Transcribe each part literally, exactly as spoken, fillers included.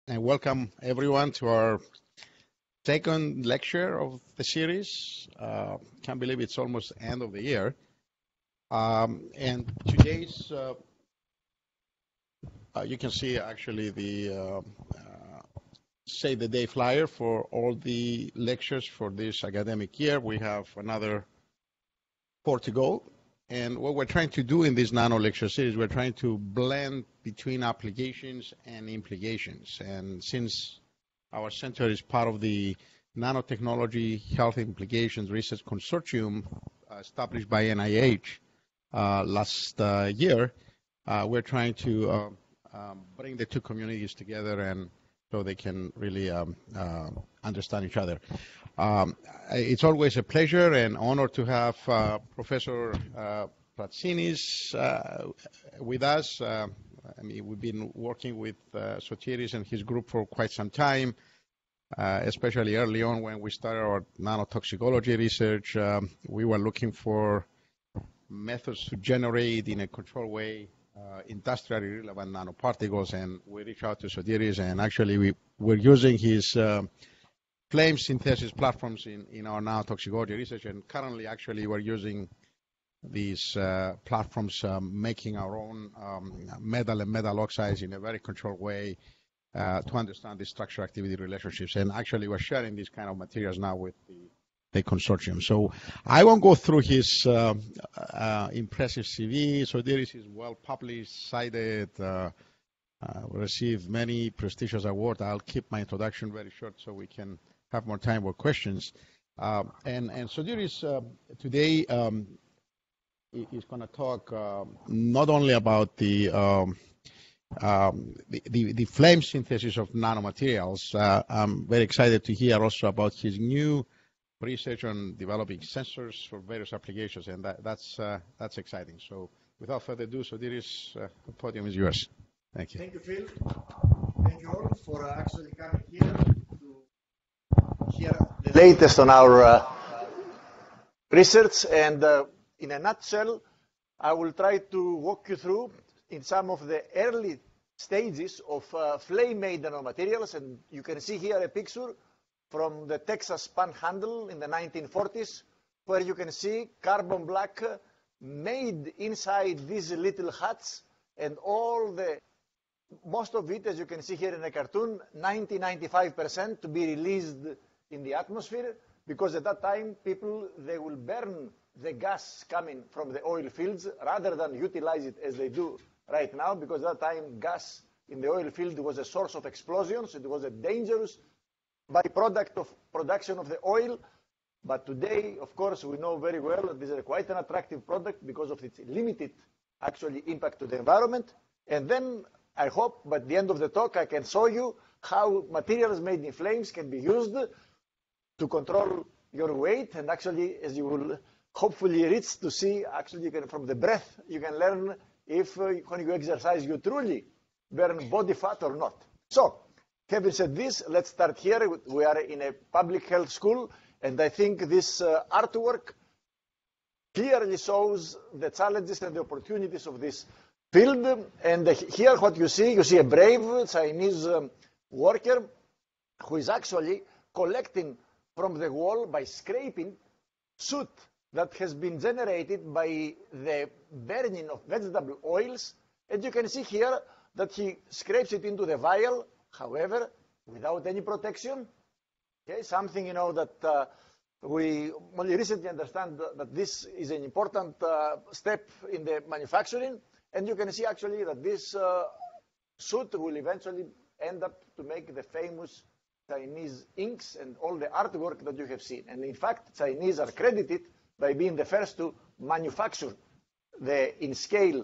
and welcome everyone to our second lecture of the series. Uh, can't believe it's almost the end of the year. Um, and today's, uh, uh, you can see actually the uh, uh, save the day flyer for all the lectures for this academic year. We have another four to go. And what we're trying to do in this nano lecture series, we're trying to blend between applications and implications. And since our center is part of the Nanotechnology Health Implications Research Consortium uh, established by N I H uh, last uh, year, uh, we're trying to uh, um, bring the two communities together and so they can really um, uh, understand each other. Um, it's always a pleasure and honor to have uh, Professor uh, Pratsinis uh, with us. Uh, I mean, we've been working with uh, Sotiris and his group for quite some time, uh, especially early on when we started our nanotoxicology research. Um, we were looking for methods to generate in a controlled way uh, industrially relevant nanoparticles, and we reached out to Sotiris, and actually we were using his uh, flame synthesis platforms in, in our nanotoxicology research, and currently actually we're using these uh, platforms um, making our own um, metal and metal oxides in a very controlled way uh, to understand the structure-activity relationships. And actually we're sharing these kind of materials now with the, the consortium. So I won't go through his uh, uh, impressive C V. So there is his well-published, cited, uh, uh, received many prestigious awards. I'll keep my introduction very short so we can have more time for questions. Uh, and, and so there is uh, today um, is going to talk uh, not only about the, um, um, the, the, the flame synthesis of nanomaterials. Uh, I'm very excited to hear also about his new research on developing sensors for various applications, and that, that's, uh, that's exciting. So without further ado, so there is, uh, the podium is yours. Thank you. Thank you, Phil. Thank you all for uh, actually coming here Here, the latest on our uh, research, and uh, in a nutshell, I will try to walk you through in some of the early stages of uh, flame-made nanomaterials, and you can see here a picture from the Texas Panhandle in the nineteen forties, where you can see carbon black uh, made inside these little huts, and all the most of it, as you can see here in the cartoon, ninety to ninety-five percent to be released in the atmosphere, because at that time people, they will burn the gas coming from the oil fields rather than utilize it as they do right now, because at that time gas in the oil field was a source of explosions. It was a dangerous byproduct of production of the oil. But today, of course, we know very well that this is quite an attractive product because of its limited actually impact to the environment. And then I hope by the end of the talk I can show you how materials made in flames can be used to control your weight, and actually, as you will hopefully reach to see, actually you can, from the breath, you can learn if uh, when you exercise you truly burn body fat or not. So, having said this, let's start here. We are in a public health school, and I think this uh, artwork clearly shows the challenges and the opportunities of this field. And uh, here what you see, you see a brave Chinese um, worker who is actually collecting from the wall by scraping soot that has been generated by the burning of vegetable oils. And you can see here that he scrapes it into the vial, however, without any protection. Okay, something, you know, that uh, we only recently understand that, that this is an important uh, step in the manufacturing. And you can see actually that this uh, soot will eventually end up to make the famous Chinese inks and all the artwork that you have seen. And in fact, Chinese are credited by being the first to manufacture the in-scale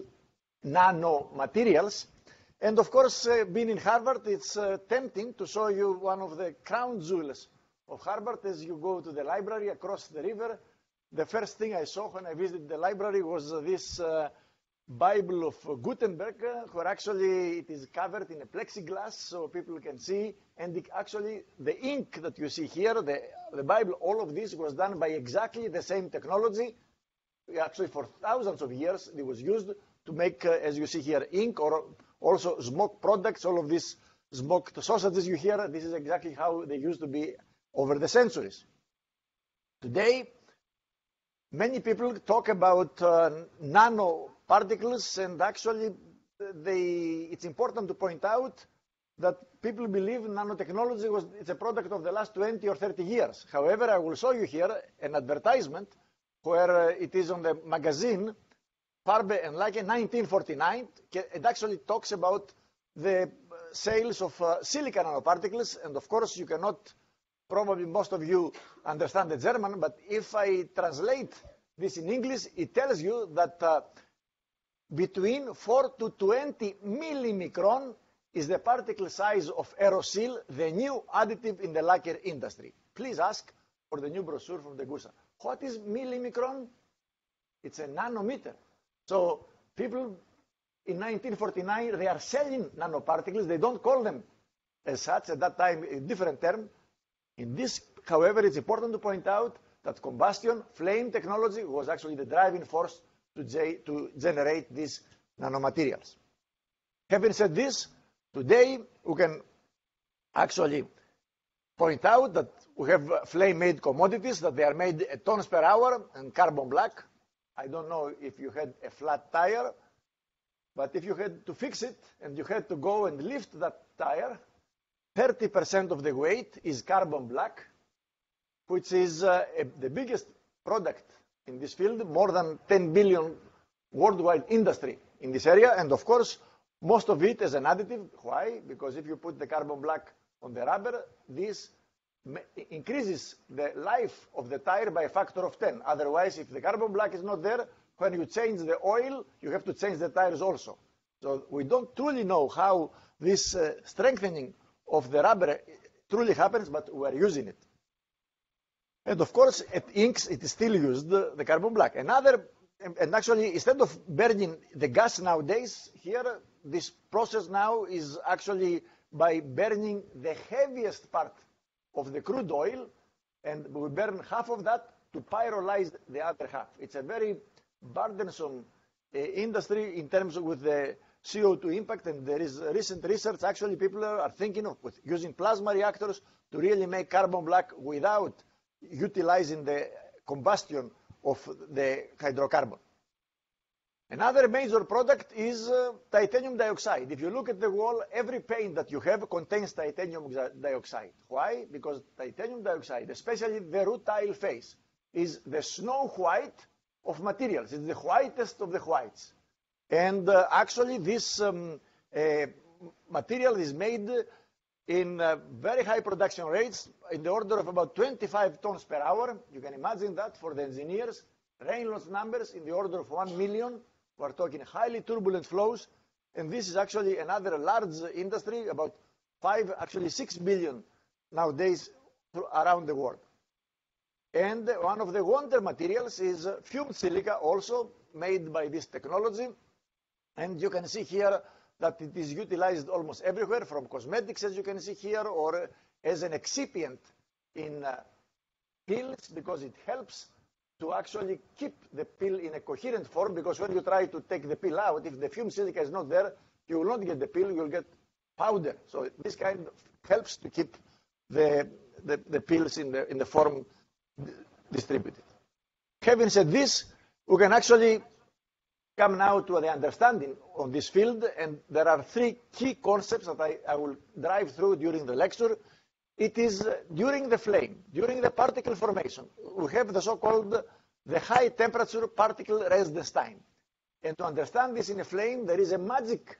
nanomaterials. And of course, uh, being in Harvard, it's uh, tempting to show you one of the crown jewels of Harvard. As you go to the library across the river, the first thing I saw when I visited the library was uh, this uh, Bible of Gutenberg, where actually it is covered in a plexiglass so people can see. And the, actually, the ink that you see here, the, the Bible, all of this was done by exactly the same technology. Actually, for thousands of years, it was used to make, uh, as you see here, ink, or also smoke products. All of these smoked sausages you hear, this is exactly how they used to be over the centuries. Today, many people talk about uh, nanoparticles, and actually they, it's important to point out that people believe nanotechnology was it's a product of the last twenty or thirty years. However, I will show you here an advertisement where uh, it is on the magazine Farbe and Like in nineteen forty-nine. It actually talks about the sales of uh, silica nanoparticles, and of course you cannot, probably most of you understand the German, but if I translate this in English, it tells you that uh, between four to twenty millimicron is the particle size of aerosol, the new additive in the lacquer industry. Please ask for the new brochure from the Gusa. What is millimicron? It's a nanometer. So people in nineteen forty-nine, they are selling nanoparticles. They don't call them as such. At that time, a different term. In this, however, it's important to point out that combustion, flame technology was actually the driving force to, to generate these nanomaterials. Having said this, today we can actually point out that we have flame-made commodities, that they are made at tons per hour and carbon black. I don't know if you had a flat tire, but if you had to fix it and you had to go and lift that tire, thirty percent of the weight is carbon black, which is uh, a, the biggest product in this field, more than ten billion worldwide industry in this area. And of course, most of it is an additive. Why? Because if you put the carbon black on the rubber, this increases the life of the tire by a factor of ten. Otherwise, if the carbon black is not there, when you change the oil, you have to change the tires also. So we don't truly know how this uh, strengthening of the rubber truly happens, but we are using it. And of course, at inks, it is still used, the, the carbon black. Another, and actually, instead of burning the gas nowadays, here, this process now is actually by burning the heaviest part of the crude oil, and we burn half of that to pyrolyze the other half. It's a very burdensome uh, industry in terms of with the C O two impact, and there is recent research. Actually, people are thinking of with using plasma reactors to really make carbon black without utilizing the combustion of the hydrocarbon. Another major product is uh, titanium dioxide. If you look at the wall, every paint that you have contains titanium dioxide. Why? Because titanium dioxide, especially the rutile phase, is the snow white of materials. It's the whitest of the whites. And uh, actually, this um, uh, material is made in uh, very high production rates, in the order of about twenty-five tons per hour. You can imagine that for the engineers. Reynolds numbers in the order of one million. We're talking highly turbulent flows. And this is actually another large industry, about five, actually six billion nowadays around the world. And one of the wonder materials is uh, fumed silica, also made by this technology. And you can see here that it is utilized almost everywhere, from cosmetics, as you can see here, or as an excipient in uh, pills, because it helps to actually keep the pill in a coherent form, because when you try to take the pill out, if the fumed silica is not there, you will not get the pill, you will get powder. So this kind of helps to keep the, the, the pills in the, in the form distributed. Having said this, we can actually come now to the understanding of this field, and there are three key concepts that I, I will drive through during the lecture. It is uh, during the flame, during the particle formation, we have the so-called the high temperature particle residence time. And to understand this in a flame, there is a magic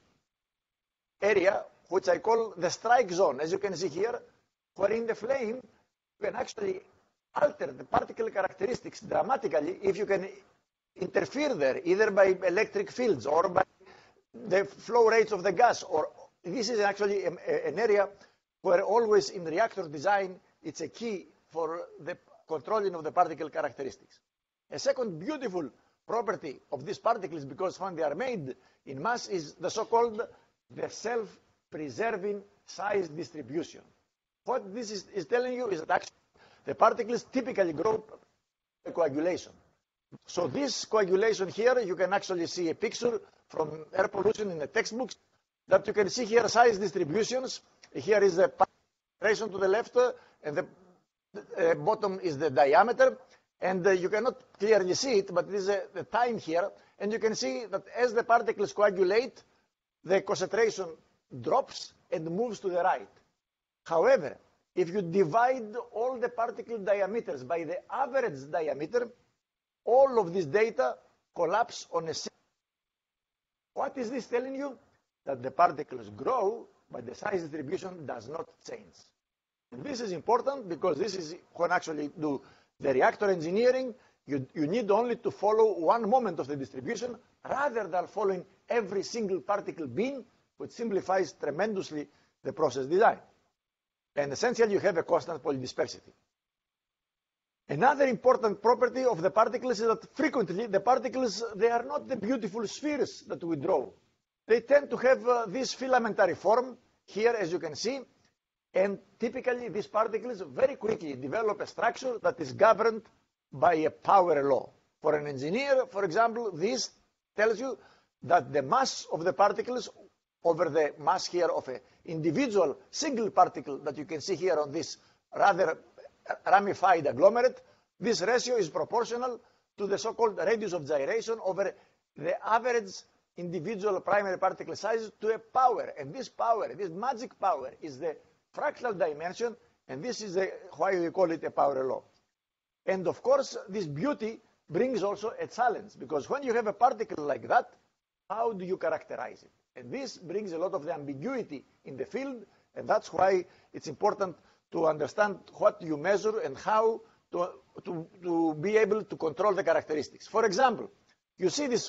area, which I call the strike zone, as you can see here, where in the flame, you can actually alter the particle characteristics dramatically if you can interfere there, either by electric fields or by the flow rates of the gas. Or this is actually a, a, an area where always in reactor design, it's a key for the controlling of the particle characteristics. A second beautiful property of these particles, because when they are made in mass, is the so-called the self-preserving size distribution. What this is, is telling you is that actually the particles typically grow by coagulation. So this coagulation here, you can actually see a picture from air pollution in the textbooks, that you can see here size distributions Here is the concentration to the left, uh, and the uh, bottom is the diameter. And uh, you cannot clearly see it, but this is uh, the time here. And you can see that as the particles coagulate, the concentration drops and moves to the right. However, if you divide all the particle diameters by the average diameter, all of this data collapse on a single. What is this telling you? That the particles grow, but the size distribution does not change. And this is important because this is when actually do the reactor engineering. You, you need only to follow one moment of the distribution rather than following every single particle bin, which simplifies tremendously the process design. And essentially, you have a constant polydispersity. Another important property of the particles is that frequently the particles, they are not the beautiful spheres that we draw. They tend to have uh, this filamentary form here, as you can see. And typically, these particles very quickly develop a structure that is governed by a power law. For an engineer, for example, this tells you that the mass of the particles over the mass here of an individual single particle that you can see here on this rather ramified agglomerate, this ratio is proportional to the so-called radius of gyration over the average individual primary particle size to a power. And this power, this magic power, is the fractal dimension, and this is the, why we call it a power law. And of course, this beauty brings also a challenge, because when you have a particle like that, how do you characterize it? And this brings a lot of the ambiguity in the field, and that's why it's important to understand what you measure and how to, to, to be able to control the characteristics. For example, you see this,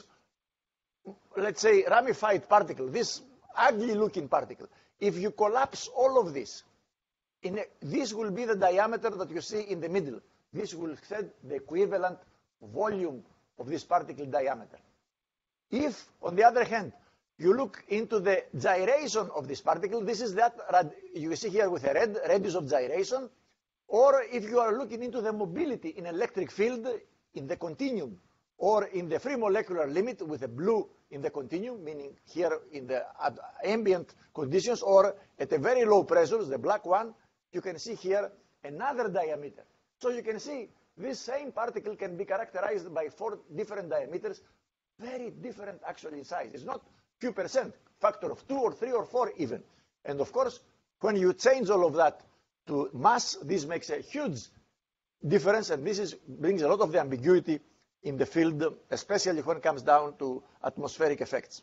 let's say, ramified particle, this ugly-looking particle. If you collapse all of this, in a, this will be the diameter that you see in the middle. This will set the equivalent volume of this particle diameter. If, on the other hand, you look into the gyration of this particle, this is that you see here with a red radius of gyration, or if you are looking into the mobility in electric field in the continuum, or in the free molecular limit with a blue in the continuum, meaning here in the ambient conditions, or at a very low pressures, the black one, you can see here another diameter. So you can see this same particle can be characterized by four different diameters, very different actually in size. It's not few percent, factor of two or three or four even. And of course, when you change all of that to mass, this makes a huge difference, and this is, brings a lot of the ambiguity in the field, especially when it comes down to atmospheric effects.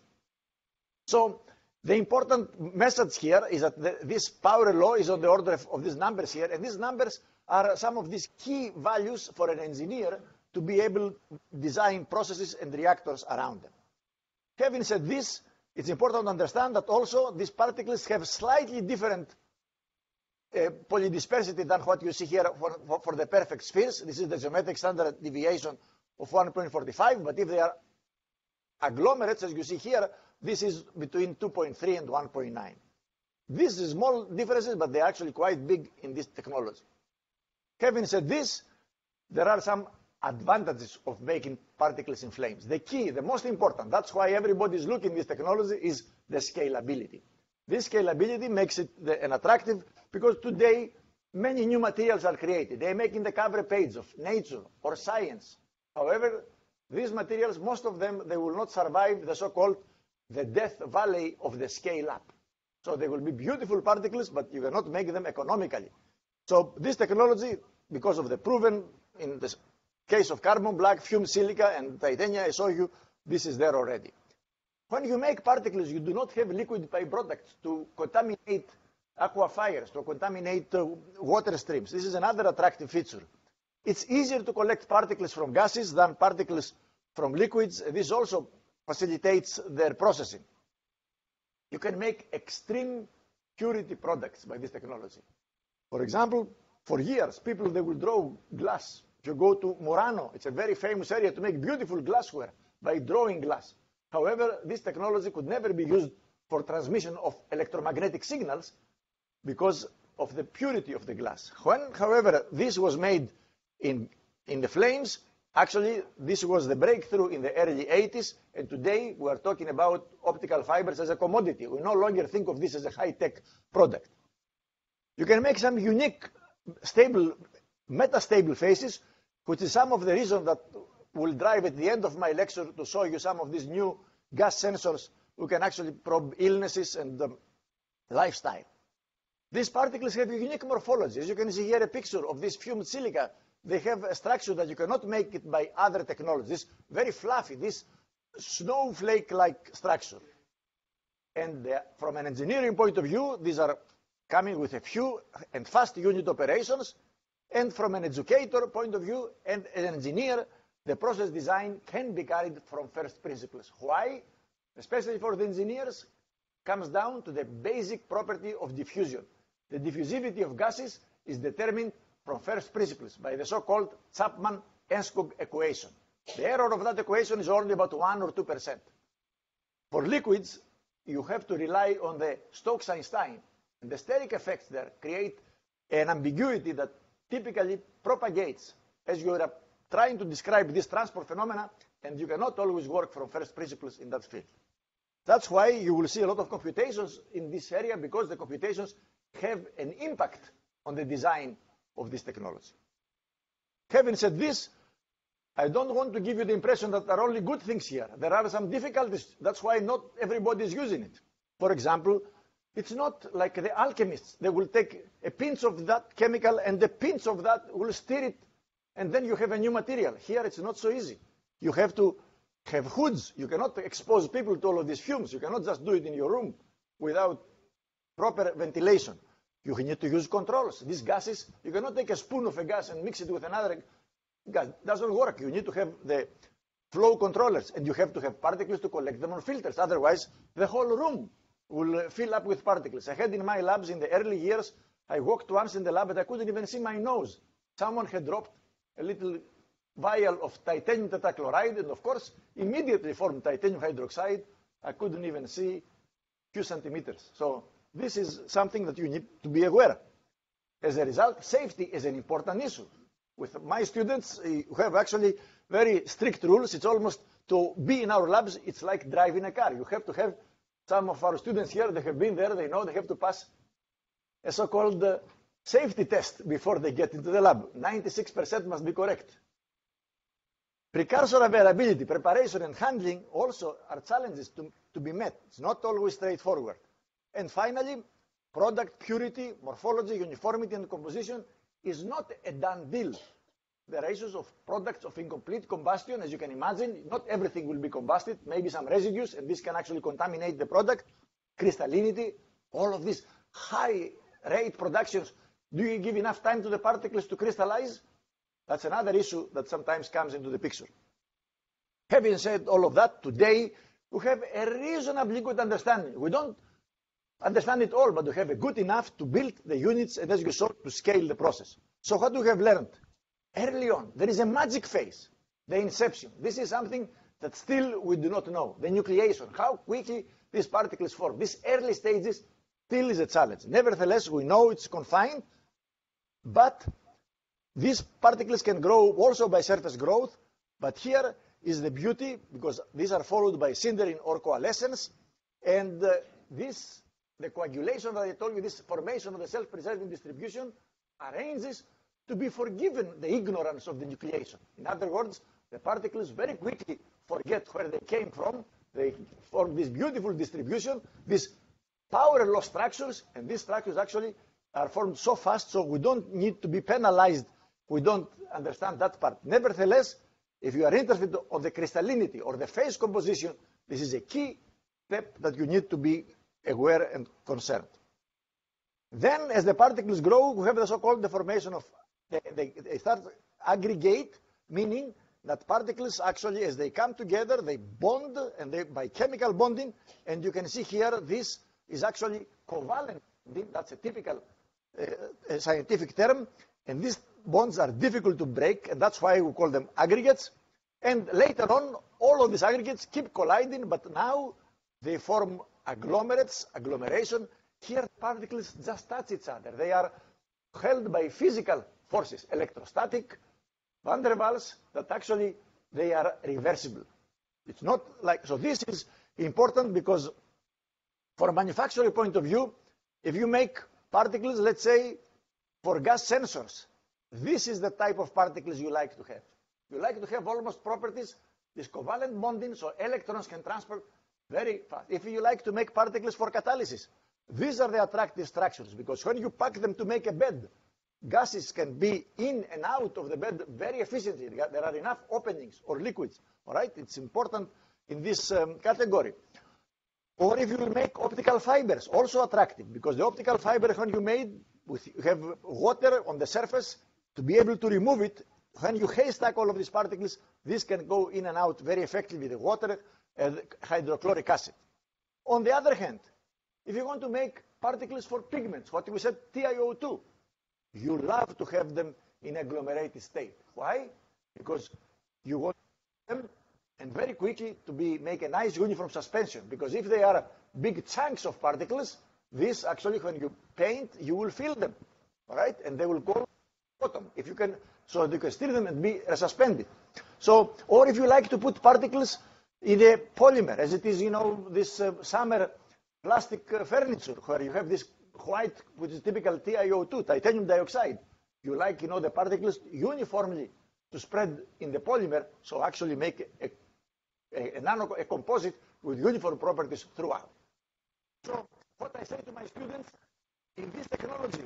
So the important message here is that the, this power law is on the order of, of these numbers here, and these numbers are some of these key values for an engineer to be able to design processes and reactors around them. Having said this, it's important to understand that also these particles have slightly different uh, polydispersity than what you see here for, for, for the perfect spheres. This is the geometric standard deviation of one point four five, but if they are agglomerates, as you see here, this is between two point three and one point nine. These are small differences, but they're actually quite big in this technology. Having said this, there are some advantages of making particles in flames. The key, the most important, that's why everybody is looking at this technology, is the scalability. This scalability makes it the, an attractive, because today many new materials are created. They're making the cover page of Nature or Science. However, these materials, most of them, they will not survive the so-called the death valley of the scale-up. So they will be beautiful particles, but you cannot make them economically. So this technology, because of the proven, in the case of carbon black, fumed silica, and titania, I saw you, this is there already. When you make particles, you do not have liquid byproducts to contaminate aquifers, to contaminate uh, water streams. This is another attractive feature. It's easier to collect particles from gases than particles from liquids. This also facilitates their processing. You can make extreme purity products by this technology. For example, for years, people, they will draw glass. If you go to Murano, it's a very famous area to make beautiful glassware by drawing glass. However, this technology could never be used for transmission of electromagnetic signals because of the purity of the glass. When, however, this was made in, in the flames, actually, this was the breakthrough in the early eighties, and today we are talking about optical fibers as a commodity. We no longer think of this as a high-tech product. You can make some unique stable, metastable phases, which is some of the reason that will drive at the end of my lecture to show you some of these new gas sensors who can actually probe illnesses and um, lifestyle. These particles have a unique morphology. As you can see here, a picture of this fumed silica. They have a structure that you cannot make it by other technologies. Very fluffy, this snowflake-like structure. And uh, from an engineering point of view, these are coming with a few and fast unit operations. And from an educator point of view and an engineer, the process design can be carried from first principles. Why? Especially for the engineers, comes down to the basic property of diffusion. The diffusivity of gases is determined from first principles by the so-called Chapman-Enskog equation. The error of that equation is only about one or two percent. For liquids, you have to rely on the Stokes-Einstein. And the steric effects there create an ambiguity that typically propagates as you are trying to describe this transport phenomena, and you cannot always work from first principles in that field. That's why you will see a lot of computations in this area, because the computations have an impact on the design of this technology. Having said this, I don't want to give you the impression that there are only good things here. There are some difficulties. That's why not everybody is using it. For example, it's not like the alchemists. They will take a pinch of that chemical and a pinch of that will stir it, and then you have a new material. Here it's not so easy. You have to have hoods. You cannot expose people to all of these fumes. You cannot just do it in your room without proper ventilation. You need to use controls. These gases, you cannot take a spoon of a gas and mix it with another gas. It doesn't work. You need to have the flow controllers, and you have to have particles to collect them on filters. Otherwise, the whole room will fill up with particles. I had in my labs in the early years, I walked once in the lab and I couldn't even see my nose. Someone had dropped a little vial of titanium tetrachloride, and of course, immediately formed titanium hydroxide. I couldn't even see a few centimeters. So this is something that you need to be aware. As a result, safety is an important issue. With my students, who have actually very strict rules, it's almost to be in our labs, it's like driving a car. You have to have some of our students here, they have been there, they know they have to pass a so-called uh, safety test before they get into the lab. ninety-six percent must be correct. Precursor availability, preparation, and handling also are challenges to, to be met. It's not always straightforward. And finally, product purity, morphology, uniformity, and composition is not a done deal. There are issues of products of incomplete combustion. As you can imagine, not everything will be combusted, maybe some residues, and this can actually contaminate the product. Crystallinity, all of these high rate productions. Do you give enough time to the particles to crystallize? That's another issue that sometimes comes into the picture. Having said all of that, today we have a reasonably good understanding. We don't understand it all, but we have a good enough to build the units and, as you saw, to scale the process. So what do we have learned? Early on, there is a magic phase, the inception. This is something that still we do not know. The nucleation, how quickly these particles form. These early stages still is a challenge. Nevertheless, we know it's confined, but these particles can grow also by surface growth. But here is the beauty, because these are followed by sintering or coalescence. And uh, this, the coagulation that I told you, this formation of the self-preserving distribution, arranges to be forgiven the ignorance of the nucleation. In other words, the particles very quickly forget where they came from. They form this beautiful distribution, these power law structures, and these structures actually are formed so fast, so we don't need to be penalized. We don't understand that part. Nevertheless, if you are interested in the crystallinity or the phase composition, this is a key step that you need to be aware and concerned. Then, as the particles grow, we have the so-called deformation of, they, they, they start aggregate, meaning that particles actually, as they come together, they bond, and they, by chemical bonding, and you can see here, this is actually covalent. That's a typical uh, a scientific term, and these bonds are difficult to break, and that's why we call them aggregates. And later on, all of these aggregates keep colliding, but now they form agglomerates, agglomeration. Here, particles just touch each other. They are held by physical forces, electrostatic, van der Waals, that actually they are reversible. It's not like, so this is important because from a manufacturing point of view, if you make particles, let's say, for gas sensors. This is the type of particles you like to have. You like to have almost properties, this covalent bonding, so electrons can transport very fast. If you like to make particles for catalysis, these are the attractive structures, because when you pack them to make a bed, gases can be in and out of the bed very efficiently. There are enough openings or liquids, all right? It's important in this um, category. Or if you will make optical fibers, also attractive, because the optical fiber, when you made, with, you have water on the surface, to be able to remove it, when you haystack all of these particles, this can go in and out very effectively, the water and hydrochloric acid. On the other hand, if you want to make particles for pigments, what we said, T i O two, you love to have them in agglomerated state. Why? Because you want them, and very quickly to be make a nice uniform suspension. Because if they are big chunks of particles, this actually, when you paint, you will feel them, all right? And they will go bottom. If you can, so you can steer them and be suspended. So, or if you like to put particles in a polymer, as it is, you know, this uh, summer plastic uh, furniture, where you have this white, which is typical T i O two, titanium dioxide. You like, you know, the particles uniformly to spread in the polymer, so actually make a, a, a nano, a composite with uniform properties throughout. So what I say to my students, in this technology,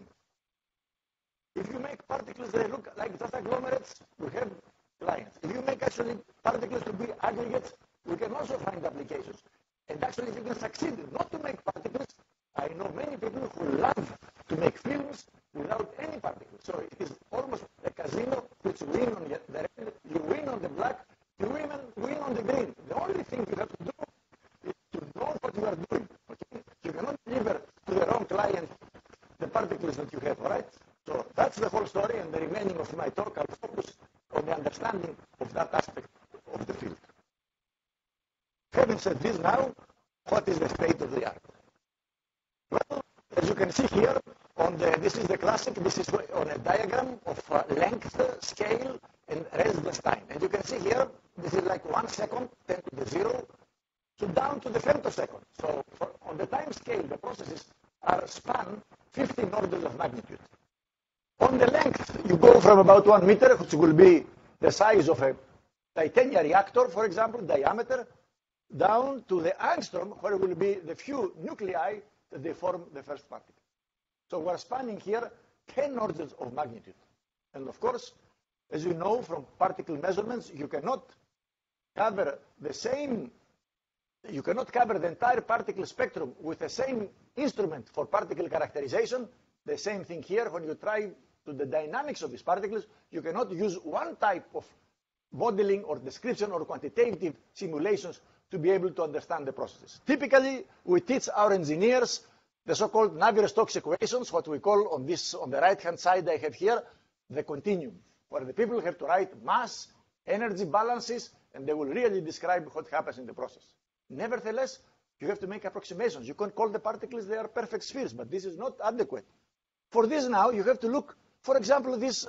if you make particles that look like just agglomerates, we have clients. If you make actually particles to be aggregates, we can also find applications. And actually, if you can succeed not to make particles, I know many people who love to make films without any particles. So it is almost a casino which win on the red, you win on the black, you win on, win on the green. The only thing you have to do is to know what you are doing. Okay? You cannot deliver to the wrong client the particles that you have, all right? So that's the whole story, and the remaining of my talk, I'll focus on the understanding of that aspect of the field. Having said this now, what is the state of the art? Well, as you can see here, on the, this is the classic, this is on a diagram of uh, length, scale, and residence time. And you can see here, this is like one second, ten to the zero, so down to the femtosecond. So for, on the time scale, the processes are span fifteen orders of magnitude. On the length, you go from about one meter, which will be the size of a titanium reactor, for example, diameter, down to the angstrom, where it will be the few nuclei that they form the first particle. So we're spanning here ten orders of magnitude. And of course, as you know from particle measurements, you cannot cover the same, you cannot cover the entire particle spectrum with the same instrument for particle characterization. The same thing here, when you try to the dynamics of these particles, you cannot use one type of modeling or description or quantitative simulations to be able to understand the processes. Typically, we teach our engineers the so-called Navier-Stokes equations, what we call on this, on the right-hand side I have here, the continuum, where the people have to write mass, energy balances, and they will really describe what happens in the process. Nevertheless, you have to make approximations. You can call the particles, they are perfect spheres, but this is not adequate. For this now, you have to look, for example, this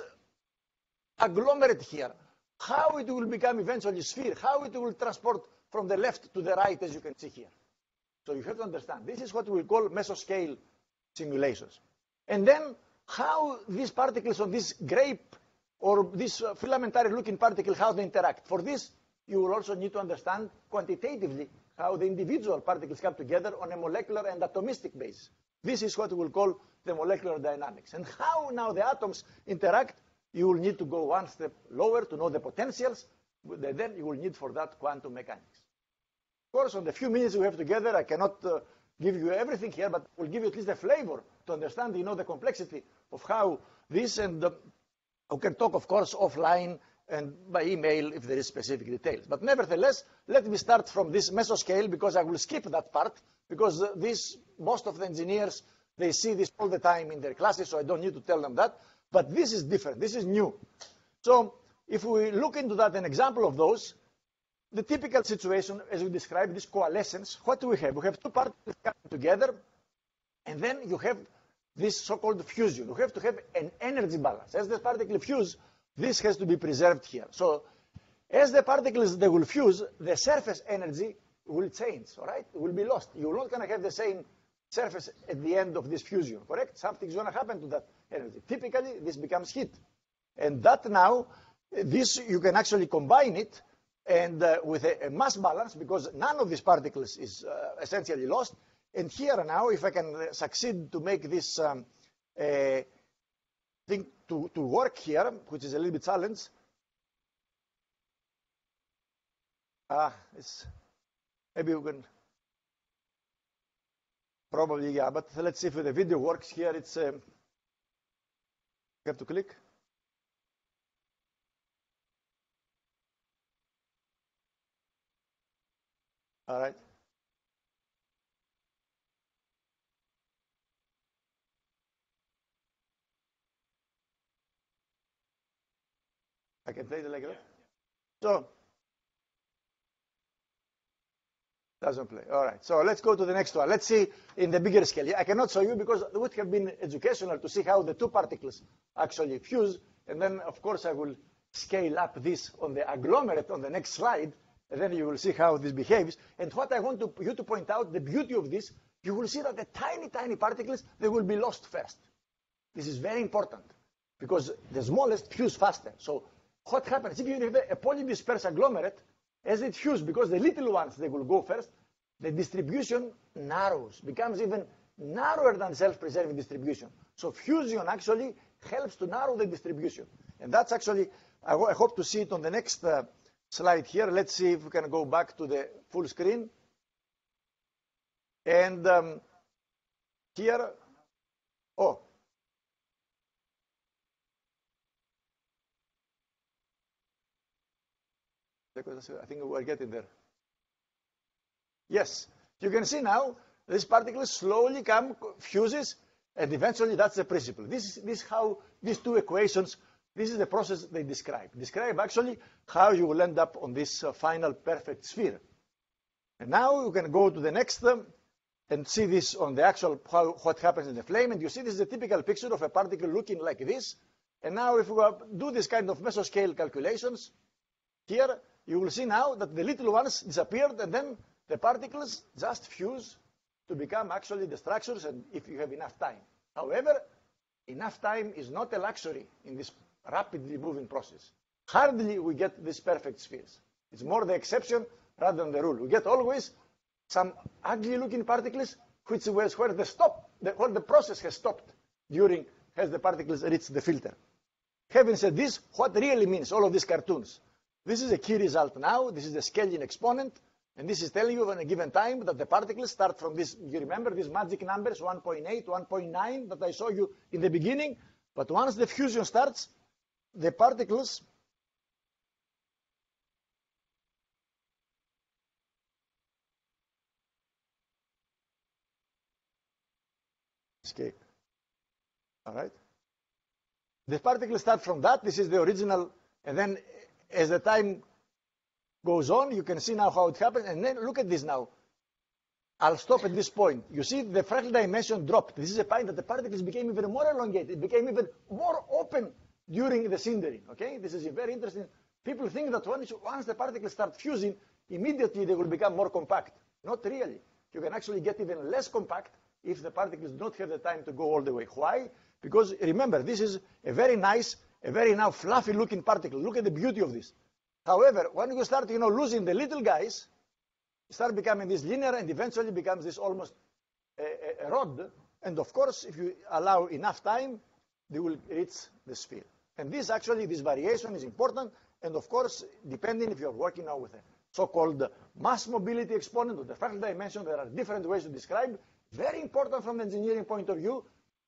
agglomerate here, how it will become eventually a sphere, how it will transport from the left to the right, as you can see here. So you have to understand, this is what we call mesoscale simulations. And then how these particles on this grape or this uh, filamentary looking particle, how they interact. For this, you will also need to understand quantitatively how the individual particles come together on a molecular and atomistic basis. This is what we will call the molecular dynamics. And how now the atoms interact, you will need to go one step lower to know the potentials. Then you will need for that quantum mechanics. Of course, on the few minutes we have together, I cannot uh, give you everything here, but will give you at least a flavor to understand, you know, the complexity of how this, and uh, we can talk, of course, offline and by email if there is specific details. But nevertheless, let me start from this mesoscale, because I will skip that part, because uh, this, most of the engineers, they see this all the time in their classes, so I don't need to tell them that. But this is different. This is new. So if we look into that, an example of those, the typical situation, as we described, this coalescence, what do we have? We have two particles coming together, and then you have this so-called fusion. You have to have an energy balance. As the particles fuse, this has to be preserved here. So as the particles, they will fuse, the surface energy will change, all right? It will be lost. You're not going to have the same surface at the end of this fusion, correct? Something's going to happen to that energy. Typically, this becomes heat. And that now, this you can actually combine it and uh, with a, a mass balance, because none of these particles is uh, essentially lost. And here now, if I can uh, succeed to make this um, uh, thing to, to work here, which is a little bit challenge, ah, it's, maybe we can, probably, yeah, but let's see if the video works here. It's, um, you have to click. All right. I can take it like that. So, doesn't play. All right. So let's go to the next one. Let's see in the bigger scale. I cannot show you because it would have been educational to see how the two particles actually fuse. And then, of course, I will scale up this on the agglomerate on the next slide. And then you will see how this behaves. And what I want to, you to point out, the beauty of this, you will see that the tiny, tiny particles, they will be lost first. This is very important because the smallest fuse faster. So what happens if you have a polydispersed agglomerate, as it fuses, because the little ones, they will go first, the distribution narrows, becomes even narrower than self-preserving distribution. So fusion actually helps to narrow the distribution. And that's actually, I, I hope to see it on the next uh, slide here. Let's see if we can go back to the full screen. And um, here, oh. I think we're getting there. Yes, you can see now these particles slowly come, fuses, and eventually that's the principle. This is this how these two equations, this is the process they describe. Describe actually how you will end up on this uh, final perfect sphere. And now you can go to the next um, and see this on the actual, how, what happens in the flame. And you see this is a typical picture of a particle looking like this. And now if we do this kind of mesoscale calculations, here you will see now that the little ones disappeared and then the particles just fuse to become actually the structures, and if you have enough time. However, enough time is not a luxury in this rapidly moving process. Hardly we get these perfect spheres. It's more the exception rather than the rule. We get always some ugly looking particles which was where the stop, the, where the process has stopped during, as the particles reach the filter. Having said this, what really means all of these cartoons? This is a key result now. This is the scaling exponent. And this is telling you at a given time that the particles start from this, you remember these magic numbers, one point eight, one point nine, that I showed you in the beginning. But once the fusion starts, the particles escape. All right? The particles start from that. This is the original. And then as the time goes on, you can see now how it happens. And then look at this now. I'll stop at this point. You see the fractal dimension dropped. This is a point that the particles became even more elongated. It became even more open during the sintering. Okay? This is very interesting. People think that once, once the particles start fusing, immediately they will become more compact. Not really. You can actually get even less compact if the particles don't have the time to go all the way. Why? Because remember, this is a very nice, a very now fluffy looking particle. Look at the beauty of this. However, when you start, you know, losing the little guys, start becoming this linear and eventually becomes this almost a, a, a rod. And of course, if you allow enough time, they will reach the sphere. And this actually, this variation is important. And of course, depending if you're working now with a so-called mass mobility exponent or the fractal dimension, there are different ways to describe. Very important from the engineering point of view.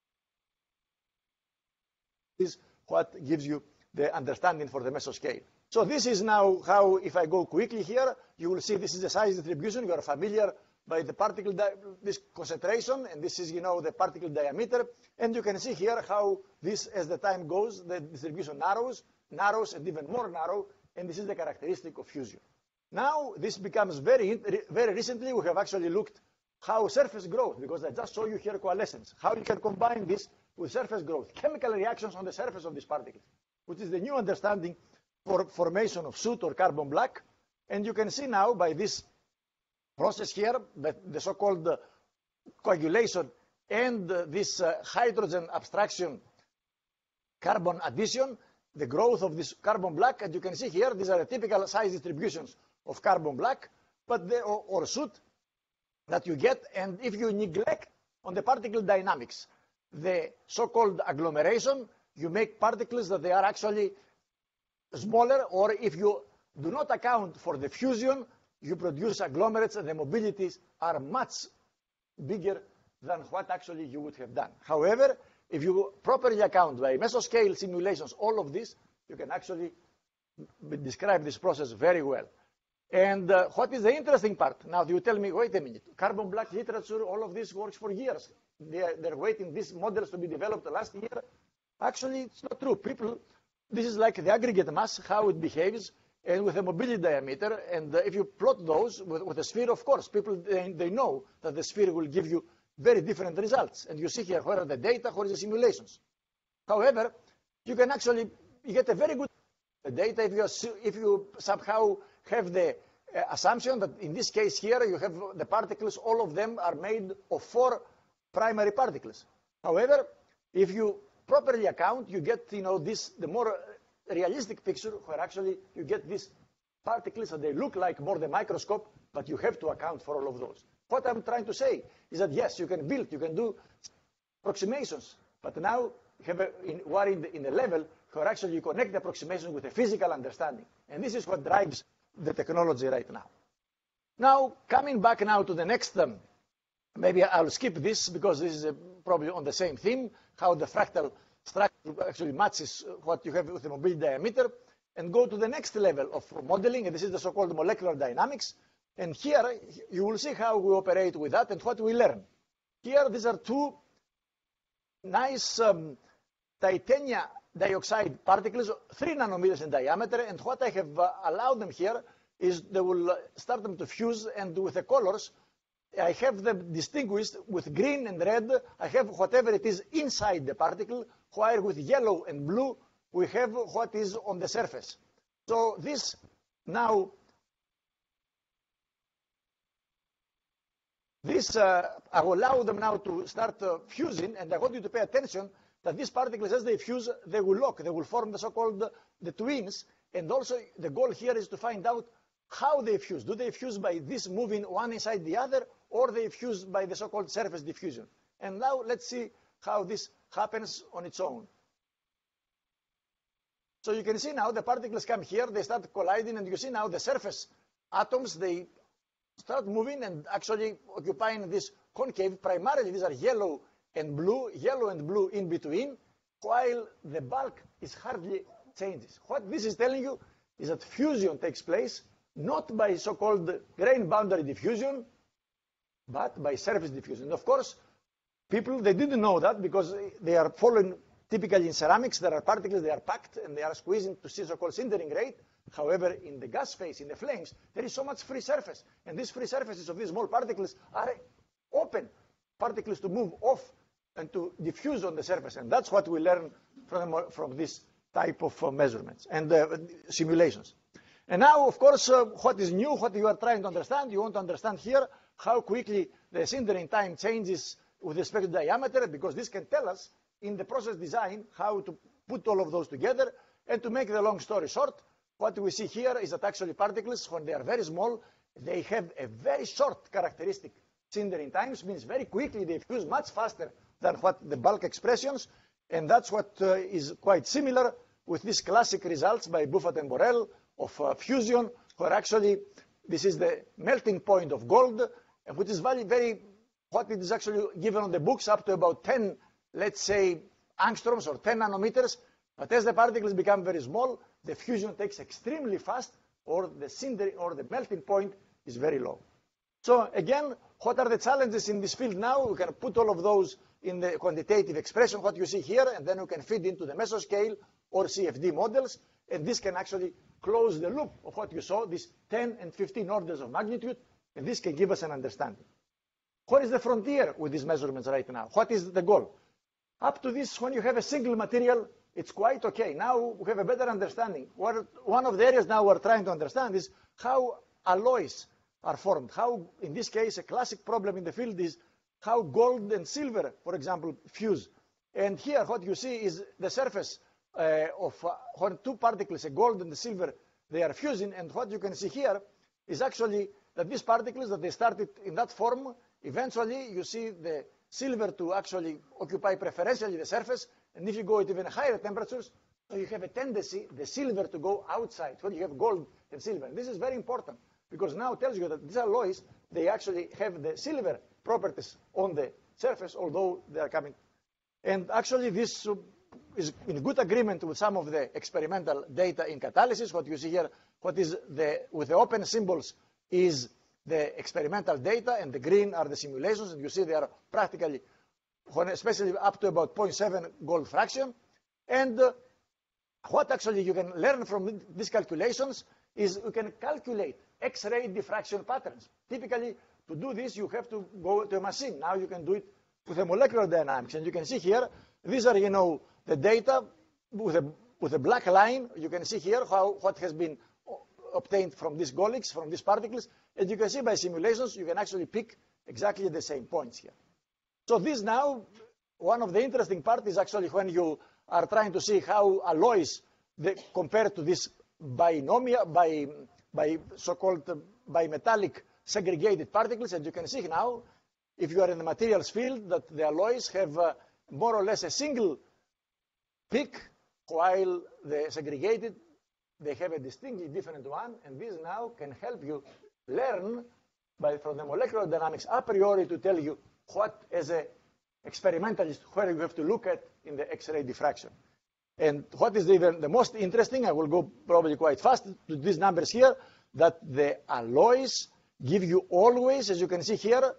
Is what gives you the understanding for the mesoscale. So this is now how, if I go quickly here, you will see this is the size distribution. You are familiar by the particle, this concentration, and this is, you know, the particle diameter. And you can see here how this, as the time goes, the distribution narrows, narrows, and even more narrow. And this is the characteristic of fusion. Now, this becomes very, very recently, we have actually looked how surface growth, because I just showed you here coalescence, how you can combine this with surface growth, chemical reactions on the surface of these particles, which is the new understanding for formation of soot or carbon black. And you can see now by this process here that the so-called coagulation and uh, this uh, hydrogen abstraction carbon addition, the growth of this carbon black. And you can see here, these are the typical size distributions of carbon black, but they, or, or soot that you get. And if you neglect on the particle dynamics, the so-called agglomeration, you make particles that they are actually smaller, or if you do not account for the fusion, you produce agglomerates and the mobilities are much bigger than what actually you would have done. However, if you properly account by mesoscale simulations all of this, you can actually describe this process very well. And uh, what is the interesting part? Now you tell me, wait a minute, carbon black literature, all of this works for years. They are, they're waiting these models to be developed last year. Actually, it's not true. People, this is like the aggregate mass, how it behaves, and with a mobility diameter. And uh, if you plot those with, with a sphere, of course, people, they, they know that the sphere will give you very different results. And you see here, where are the data, where are the simulations. However, you can actually you get a very good data if you, if you somehow have the uh, assumption that in this case here, you have the particles, all of them are made of four primary particles. However, if you properly account, you get, you know, this, the more realistic picture where actually you get these particles and they look like more the microscope, but you have to account for all of those. What I'm trying to say is that yes, you can build, you can do approximations, but now you have a, in, we are in the, in the level where actually you connect the approximation with a physical understanding. And this is what drives the technology right now. Now, coming back now to the next, um, maybe I'll skip this because this is uh, probably on the same theme, how the fractal structure actually matches what you have with the mobility diameter, and go to the next level of modeling, and this is the so-called molecular dynamics. And here, you will see how we operate with that and what we learn. Here, these are two nice um, titanium dioxide particles, three nanometers in diameter, and what I have uh, allowed them here is they will uh, start them to fuse, and with the colors, I have them distinguished with green and red. I have whatever it is inside the particle, while with yellow and blue, we have what is on the surface. So this now, this uh, I will allow them now to start uh, fusing, and I want you to pay attention that these particles, as they fuse, they will lock, they will form the so-called the twins, and also the goal here is to find out how they fuse. Do they fuse by this moving one inside the other, or they fuse by the so-called surface diffusion? And now let's see how this happens on its own. So you can see now the particles come here, they start colliding, and you see now the surface atoms, they start moving and actually occupying this concave. Primarily, these are yellow and blue, yellow and blue in between, while the bulk is hardly changes. What this is telling you is that fusion takes place not by so-called grain boundary diffusion, but by surface diffusion. And of course, people, they didn't know that because they are following typically in ceramics, there are particles, they are packed and they are squeezing to see so-called sintering rate. However, in the gas phase, in the flames, there is so much free surface. And these free surfaces of these small particles are open particles to move off and to diffuse on the surface. And that's what we learn from, from this type of uh, measurements and uh, simulations. And now, of course, uh, what is new, what you are trying to understand, you want to understand here how quickly the sintering time changes with respect to diameter, because this can tell us in the process design how to put all of those together. And to make the long story short, what we see here is that actually particles, when they are very small, they have a very short characteristic. Sintering times means very quickly they fuse much faster than what the bulk expressions, and that's what uh, is quite similar with these classic results by Buffet and Borel of uh, fusion, where actually this is the melting point of gold, which is very, very, what it is actually given on the books up to about ten, let's say, angstroms or ten nanometers. But as the particles become very small, the fusion takes extremely fast, or the sintering or the melting point is very low. So again, what are the challenges in this field now? We can put all of those in the quantitative expression, what you see here, and then we can feed into the mesoscale or C F D models, and this can actually close the loop of what you saw, these ten and fifteen orders of magnitude, and this can give us an understanding. What is the frontier with these measurements right now? What is the goal? Up to this, when you have a single material, it's quite okay. Now we have a better understanding. What, one of the areas now we're trying to understand is how alloys are formed. How, in this case, a classic problem in the field is how gold and silver, for example, fuse. And here what you see is the surface uh, of uh, when two particles, a gold and the silver, they are fusing. And what you can see here is actually that these particles, that they started in that form, eventually you see the silver to actually occupy preferentially the surface. And if you go at even higher temperatures, so you have a tendency, the silver, to go outside when you have gold and silver. And this is very important because now it tells you that these alloys, they actually have the silver properties on the surface, although they are coming. And actually this is in good agreement with some of the experimental data in catalysis. What you see here, what is the, with the open symbols, is the experimental data, and the green are the simulations. And you see they are practically, especially up to about zero point seven gold fraction. And uh, what actually you can learn from these calculations is you can calculate X-ray diffraction patterns. Typically, to do this, you have to go to a machine. Now you can do it with a molecular dynamics. And you can see here, these are, you know, the data with a, with a black line. You can see here how what has been obtained from these Golix, from these particles. And you can see by simulations, you can actually pick exactly the same points here. So this now, one of the interesting parts is actually when you are trying to see how alloys they compare to this binomial, by, by so-called uh, bimetallic segregated particles. And you can see now, if you are in the materials field, that the alloys have uh, more or less a single peak, while the segregated, they have a distinctly different one. And this now can help you learn by, from the molecular dynamics a priori to tell you what, as a experimentalist, where you have to look at in the X-ray diffraction. And what is even the most interesting, I will go probably quite fast to these numbers here, that the alloys give you always, as you can see here,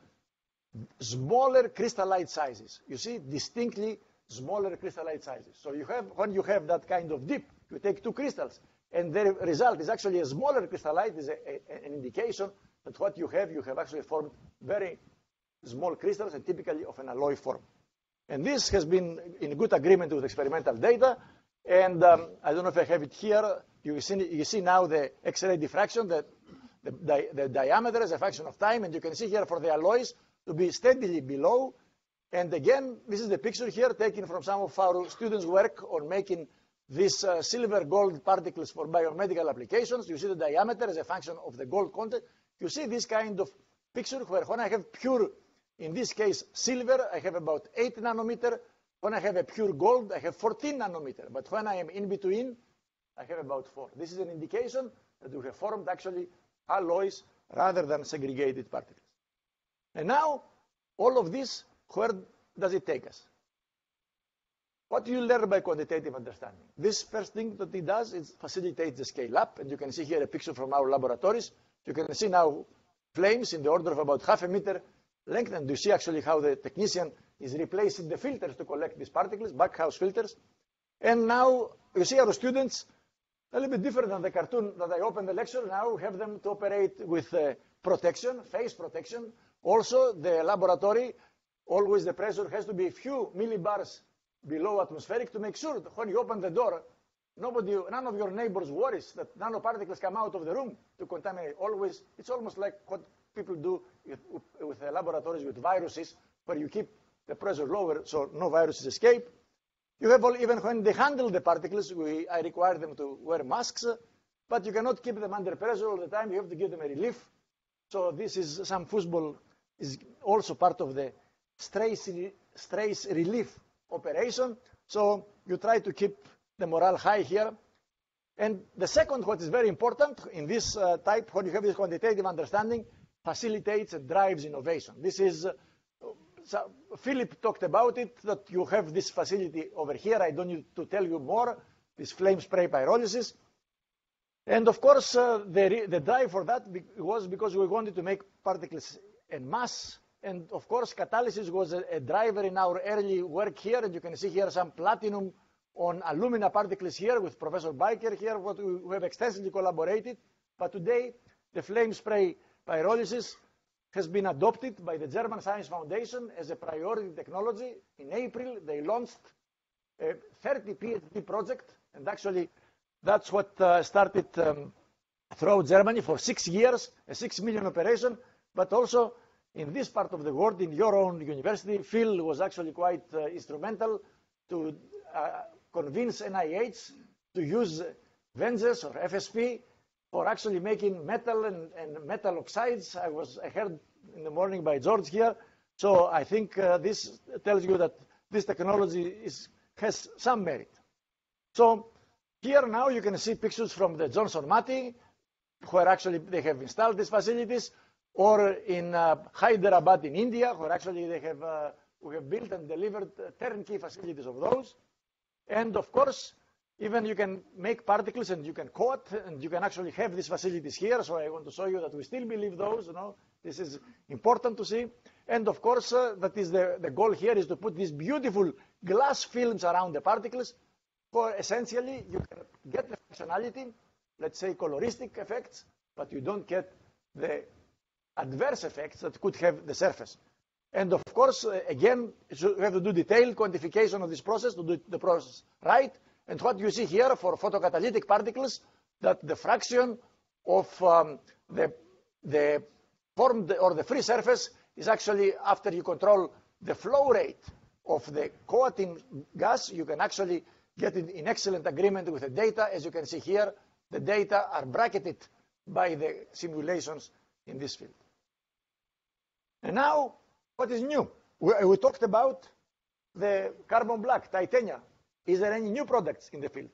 smaller crystallite sizes. You see, distinctly smaller crystallite sizes. So you have, when you have that kind of dip, you take two crystals, and the result is actually a smaller crystallite, is a, a, an indication that what you have, you have actually formed very small crystals, and typically of an alloy form. And this has been in good agreement with experimental data. And um, I don't know if I have it here. You see, you see now the X-ray diffraction, the, the, the, the diameter as a function of time. And you can see here for the alloys to be steadily below. And again, this is the picture here taken from some of our students' work on making these uh, silver gold particles for biomedical applications. You see the diameter as a function of the gold content. You see this kind of picture where when I have pure, in this case, silver, I have about eight nanometer. When I have a pure gold, I have fourteen nanometer. But when I am in between, I have about four. This is an indication that we have formed actually alloys rather than segregated particles. And now, all of this, where does it take us? What do you learn by quantitative understanding? This first thing that it does is facilitates the scale up. And you can see here a picture from our laboratories. You can see now flames in the order of about half a meter length. And you see actually how the technician is replacing the filters to collect these particles, backhouse filters. And now you see our students, a little bit different than the cartoon that I opened the lecture. Now we have them to operate with uh, protection, face protection. Also, the laboratory, always the pressure has to be a few millibars below atmospheric to make sure that when you open the door, nobody, none of your neighbors worries that nanoparticles come out of the room to contaminate. Always, it's almost like what people do with, with the laboratories with viruses, where you keep the pressure lower so no viruses escape. You have all, even when they handle the particles, we, I require them to wear masks, but you cannot keep them under pressure all the time. You have to give them a relief. So this is some foosball is also part of the stress, stress relief operation. So you try to keep the morale high here. And the second, what is very important in this uh, type, when you have this quantitative understanding, facilitates and drives innovation. This is, uh, so Philip talked about it, that you have this facility over here. I don't need to tell you more, this flame spray pyrolysis. And of course, uh, the, the drive for that was because we wanted to make particles en masse. And of course, catalysis was a, a driver in our early work here. And you can see here some platinum on alumina particles here with Professor Biker here, what we, we have extensively collaborated. But today, the flame spray pyrolysis has been adopted by the German Science Foundation as a priority technology. In April, they launched a thirty PhD project. And actually, that's what uh, started um, throughout Germany for six years, a six million operation. But also, in this part of the world, in your own university, Phil was actually quite uh, instrumental to uh, convince N I H to use Venses or F S P for actually making metal and, and metal oxides. I was I heard in the morning by George here. So I think uh, this tells you that this technology is, has some merit. So here now you can see pictures from the Johnson Matthey, where actually they have installed these facilities, or in uh, Hyderabad in India, where actually they have, uh, we have built and delivered uh, turnkey facilities of those. And of course, even you can make particles and you can coat, and you can actually have these facilities here. So I want to show you that we still believe those, you know, this is important to see. And of course, uh, that is the, the goal here is to put these beautiful glass films around the particles, for essentially you can get the functionality, let's say coloristic effects, but you don't get the adverse effects that could have the surface. And of course, uh, again, you have to do detailed quantification of this process to do the process right. And what you see here for photocatalytic particles, that the fraction of um, the, the formed or the free surface is actually, after you control the flow rate of the coating gas, you can actually get it in excellent agreement with the data. As you can see here, the data are bracketed by the simulations in this field. And now, what is new? We, we talked about the carbon black, titania. Is there any new products in the field?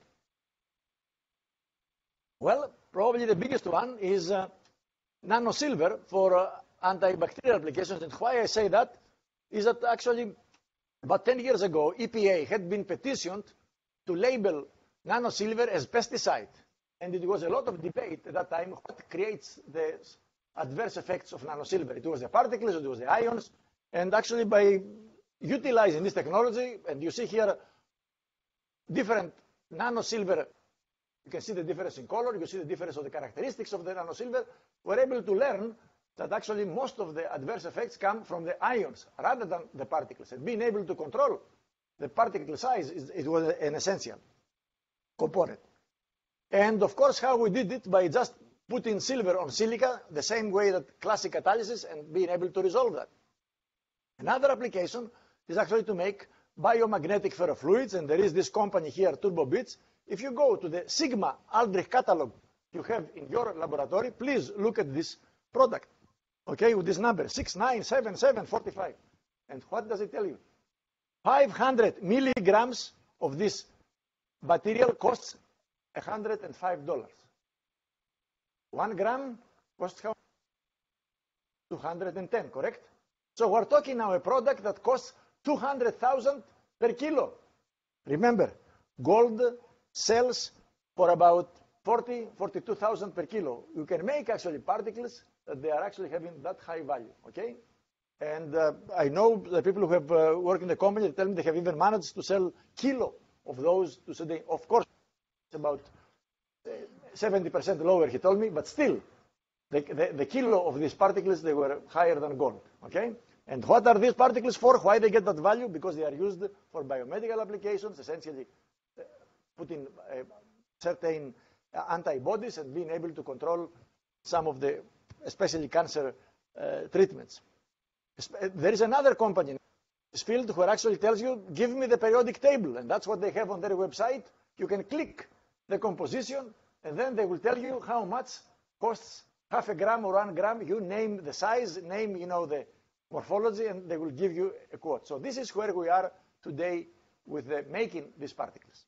Well, probably the biggest one is uh, Nanosilver for uh, antibacterial applications. And why I say that is that actually about ten years ago, E P A had been petitioned to label Nanosilver as pesticide. And it was a lot of debate at that time what creates the adverse effects of Nanosilver. It was the particles, it was the ions. And actually by utilizing this technology, and you see here different Nanosilver, you can see the difference in color, you see the difference of the characteristics of the Nanosilver, we're able to learn that actually most of the adverse effects come from the ions rather than the particles. And being able to control the particle size is, it was an essential component. And of course, how we did it by just putting silver on silica, the same way that classic catalysis, and being able to resolve that. Another application is actually to make biomagnetic ferrofluids, and there is this company here, TurboBits. If you go to the Sigma Aldrich catalog you have in your laboratory, please look at this product, okay, with this number, six nine seven seven four five. And what does it tell you? five hundred milligrams of this material costs one hundred five dollars. One gram costs how? two hundred ten, correct? So we're talking now a product that costs two hundred thousand per kilo. Remember, gold sells for about forty, forty-two thousand per kilo. You can make actually particles that they are actually having that high value, okay? And uh, I know the people who have uh, worked in the company, they tell me they have even managed to sell kilo of those to say, of course, it's about seventy percent lower, he told me, but still, the, the, the kilo of these particles, they were higher than gold, okay? And what are these particles for? Why they get that value? Because they are used for biomedical applications, essentially uh, putting uh, certain uh, antibodies and being able to control some of the, especially cancer uh, treatments. There is another company in this field who actually tells you, give me the periodic table, and that's what they have on their website. You can click the composition, and then they will tell you how much costs half a gram or one gram. You name the size, name, you know, the morphology, and they will give you a quote. So this is where we are today with the making these particles.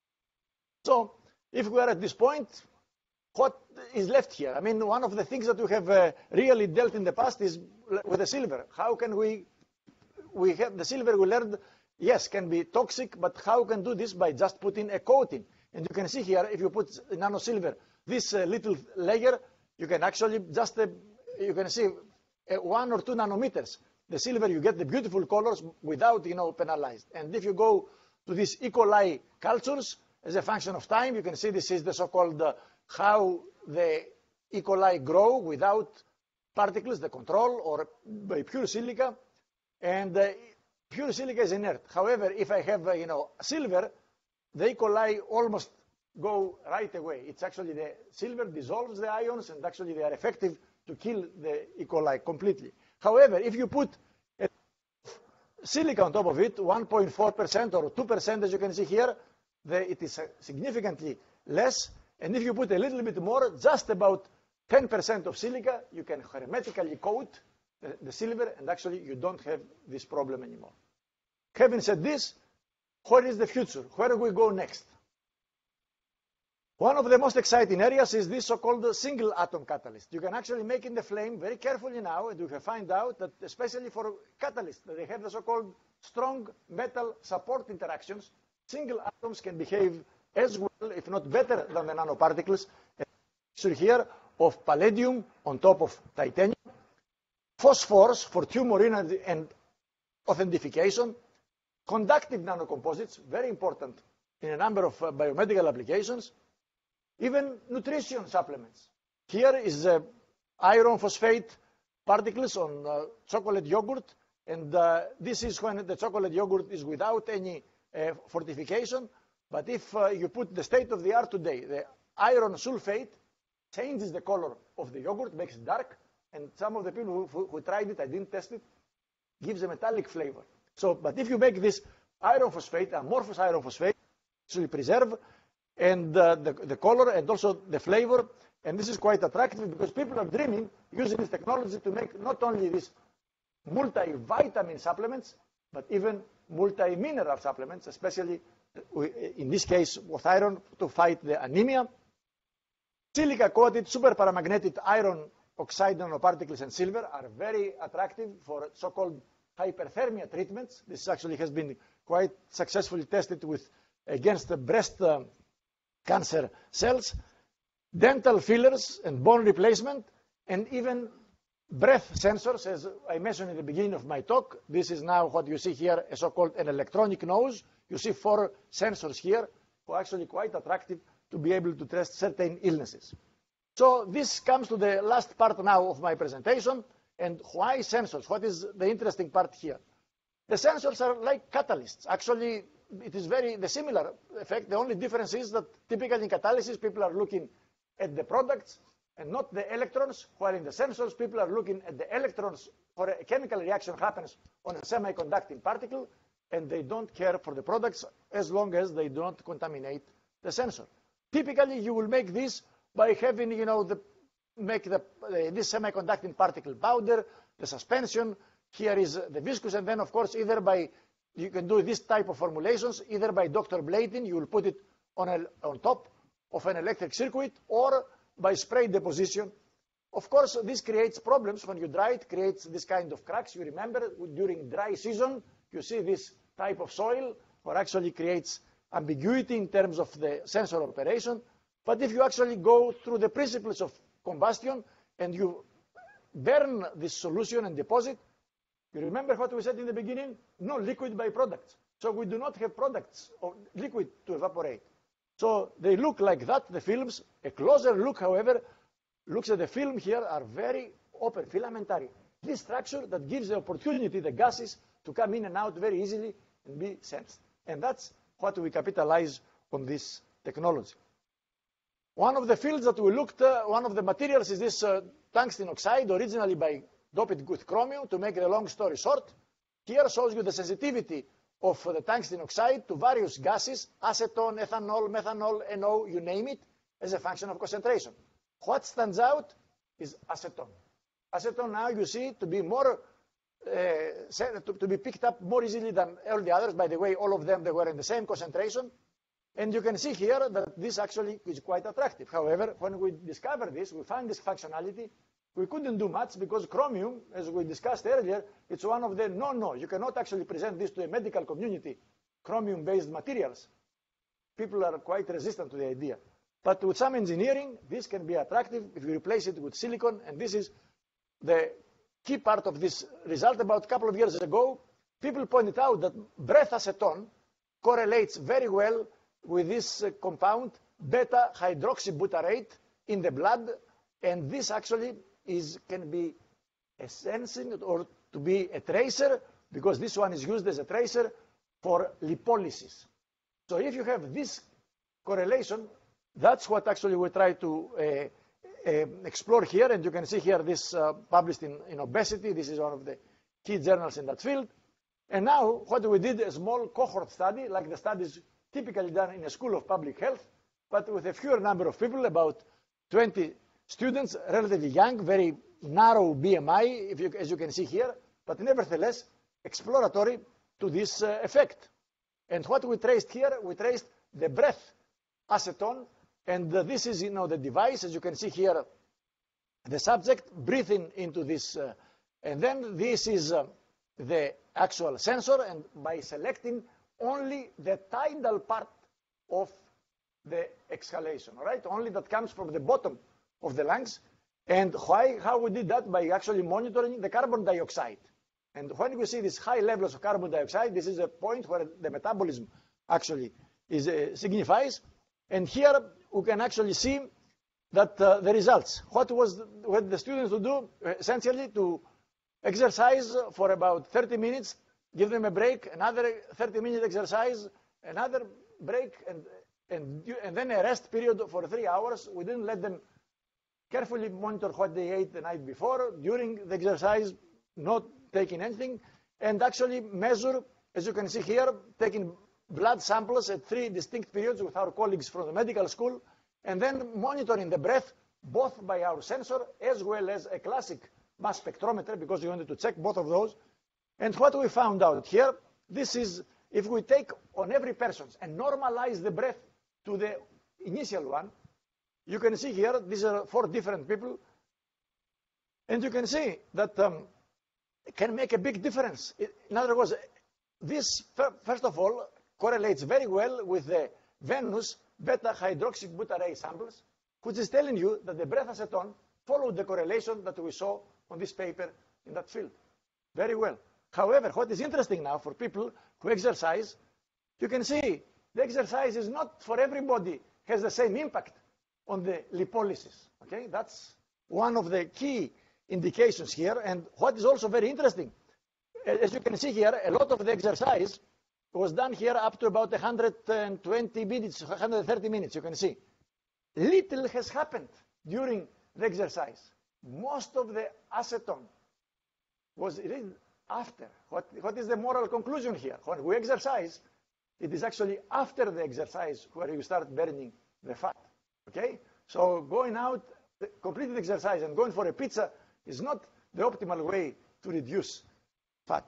So if we are at this point, what is left here? I mean, one of the things that we have uh, really dealt in the past is with the silver. How can we, we have the silver we learned, yes, can be toxic, but how can do this by just putting a coating? And you can see here, if you put nanosilver, this uh, little layer, you can actually just, uh, you can see uh, one or two nanometers. The silver, you get the beautiful colors without, you know, penalized. And if you go to these E. coli cultures, as a function of time, you can see this is the so-called uh, how the E. coli grow without particles, the control, or by pure silica. And uh, pure silica is inert. However, if I have, uh, you know, silver, the E. coli almost go right away. It's actually the silver dissolves the ions, and actually they are effective to kill the E. coli completely. However, if you put a silica on top of it, one point four percent or two percent, as you can see here, the, it is significantly less. And if you put a little bit more, just about ten percent of silica, you can hermetically coat the, the silver, and actually you don't have this problem anymore. Having said this, what is the future? Where do we go next? One of the most exciting areas is this so-called single atom catalyst. You can actually make in the flame very carefully now, and you can find out that especially for catalysts, they have the so-called strong metal support interactions. Single atoms can behave as well, if not better, than the nanoparticles. A picture here of palladium on top of titanium, phosphorus for tumor and authentication, conductive nanocomposites, very important in a number of uh, biomedical applications, even nutrition supplements. Here is uh, iron phosphate particles on uh, chocolate yogurt, and uh, this is when the chocolate yogurt is without any uh, fortification. But if uh, you put the state of the art today, the iron sulfate changes the color of the yogurt, makes it dark, and some of the people who, who tried it, I didn't test it, gives a metallic flavor. So, but if you make this iron phosphate, amorphous iron phosphate, actually preserve and uh, the, the color and also the flavor, and this is quite attractive because people are dreaming using this technology to make not only these multivitamin supplements, but even multi-mineral supplements, especially in this case with iron to fight the anemia. Silica-coated superparamagnetic iron oxide nanoparticles and silver are very attractive for so-called hyperthermia treatments. This actually has been quite successfully tested with against the breast uh, cancer cells, dental fillers and bone replacement, and even breath sensors, as I mentioned in the beginning of my talk. This is now what you see here, a so-called an electronic nose. You see four sensors here, who are actually quite attractive to be able to test certain illnesses. So this comes to the last part now of my presentation. And why sensors? What is the interesting part here? The sensors are like catalysts. Actually, it is very the similar effect. The only difference is that typically in catalysis, people are looking at the products and not the electrons, while in the sensors, people are looking at the electrons for a chemical reaction happens on a semiconducting particle, and they don't care for the products as long as they don't contaminate the sensor. Typically, you will make this by having, you know, the make the, uh, this semiconducting particle powder, the suspension. Here is the viscous, and then, of course, either by, you can do this type of formulations, either by Doctor blading, you will put it on, a, on top of an electric circuit, or by spray deposition. Of course, this creates problems when you dry it, creates this kind of cracks. You remember during dry season, you see this type of soil, or actually creates ambiguity in terms of the sensor operation. But if you actually go through the principles of combustion and you burn this solution and deposit, you remember what we said in the beginning? No liquid byproducts. So we do not have products or liquid to evaporate. So they look like that, the films. A closer look, however, looks at the film here, are very open, filamentary. This structure that gives the opportunity, the gases, to come in and out very easily and be sensed. And that's what we capitalize on this technology. One of the fields that we looked, uh, one of the materials is this uh, tungsten oxide, originally by doped with chromium. To make the long story short, here shows you the sensitivity of uh, the tungsten oxide to various gases, acetone, ethanol, methanol, N O, you name it, as a function of concentration. What stands out is acetone. Acetone now you see to be more, uh, to, to be picked up more easily than all the others. By the way, all of them, they were in the same concentration. And you can see here that this actually is quite attractive. However, when we discover this, we find this functionality, we couldn't do much because chromium, as we discussed earlier, it's one of the no-no. You cannot actually present this to a medical community, chromium-based materials. People are quite resistant to the idea. But with some engineering, this can be attractive if you replace it with silicon. And this is the key part of this result. About a couple of years ago, people pointed out that breath acetone correlates very well with this uh, compound, beta hydroxybutyrate, in the blood, and this actually is can be a sensing or to be a tracer, because this one is used as a tracer for lipolysis. So if you have this correlation, that's what actually we try to uh, uh, explore here, and you can see here this uh, published in, in Obesity. This is one of the key journals in that field. And now what we did, a small cohort study, like the studies typically done in a school of public health, but with a fewer number of people, about twenty students, relatively young, very narrow B M I, if you, as you can see here, but nevertheless exploratory to this uh, effect. And what we traced here, we traced the breath acetone, and uh, this is, you know, the device, as you can see here, the subject breathing into this, uh, and then this is uh, the actual sensor, and by selecting only the tidal part of the exhalation, all right? Only that comes from the bottom of the lungs. And why? How we did that? By actually monitoring the carbon dioxide. And when we see these high levels of carbon dioxide, this is a point where the metabolism actually is, uh, signifies. And here we can actually see that uh, the results. What was the, what the students would do? Essentially to exercise for about thirty minutes, give them a break, another thirty minute exercise, another break, and, and, and then a rest period for three hours. We didn't let them carefully monitor what they ate the night before, during the exercise, not taking anything, and actually measure, as you can see here, taking blood samples at three distinct periods with our colleagues from the medical school, and then monitoring the breath both by our sensor as well as a classic mass spectrometer, because we wanted to check both of those. And what we found out here, this is, if we take on every person and normalize the breath to the initial one, you can see here, these are four different people, and you can see that um, it can make a big difference. In other words, this, first of all, correlates very well with the venous beta-hydroxybutyrate samples, which is telling you that the breath acetone followed the correlation that we saw on this paper in that field. Very well. However, what is interesting now for people who exercise, you can see the exercise is not for everybody has the same impact on the lipolysis. Okay, that's one of the key indications here. And what is also very interesting, as you can see here, a lot of the exercise was done here up to about one hundred twenty minutes, one hundred thirty minutes, you can see. Little has happened during the exercise. Most of the acetone was released after. What, what is the moral conclusion here? When we exercise, it is actually after the exercise where you start burning the fat. Okay? So going out, completed exercise and going for a pizza is not the optimal way to reduce fat.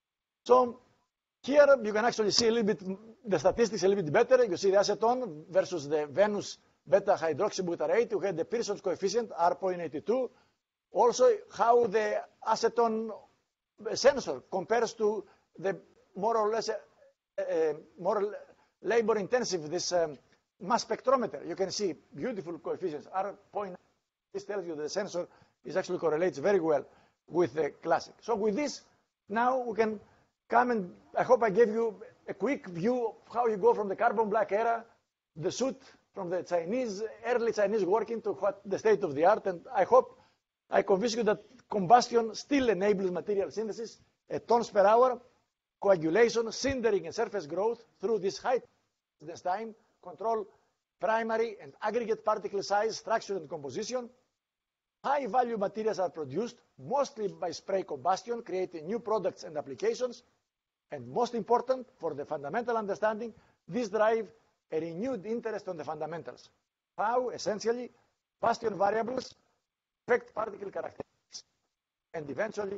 So here you can actually see a little bit, the statistics a little bit better. You see the acetone versus the venous beta-hydroxybutyrate. We had the Pearson's coefficient, R zero point eight two. Also, how the acetone sensor compares to the more or less, uh, uh, more labor-intensive, this um, mass spectrometer. You can see beautiful coefficients. R zero point eight, this tells you that the sensor is actually correlates very well with the classic. So with this, now we can come and I hope I gave you a quick view of how you go from the carbon black era, the suit from the Chinese, early Chinese working to what the state of the art. And I hope I convince you that combustion still enables material synthesis at tons per hour, coagulation, sintering, and surface growth through this high time control primary and aggregate particle size, structure, and composition. High-value materials are produced mostly by spray combustion, creating new products and applications. And most important, for the fundamental understanding, this drive a renewed interest on the fundamentals. How, essentially, combustion variables affect particle characteristics, and eventually.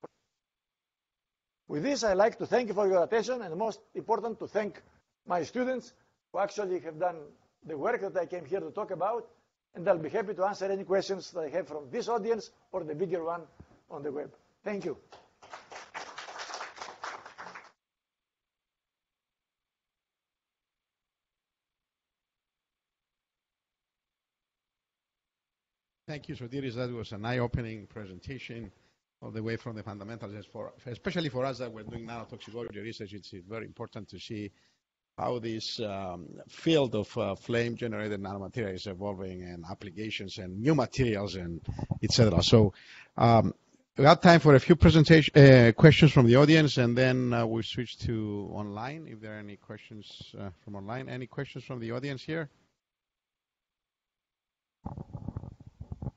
With this, I'd like to thank you for your attention, and most important, to thank my students who actually have done the work that I came here to talk about, and I'll be happy to answer any questions that I have from this audience or the bigger one on the web. Thank you. Thank you, Sotiris. That was an eye-opening presentation all the way from the fundamentals. For, especially for us that we're doing nanotoxicology research, it's very important to see how this um, field of uh, flame-generated nanomaterials is evolving, and applications and new materials, and et cetera. So um, we have time for a few presentation uh, questions from the audience, and then uh, we'll switch to online. If there are any questions uh, from online, any questions from the audience here?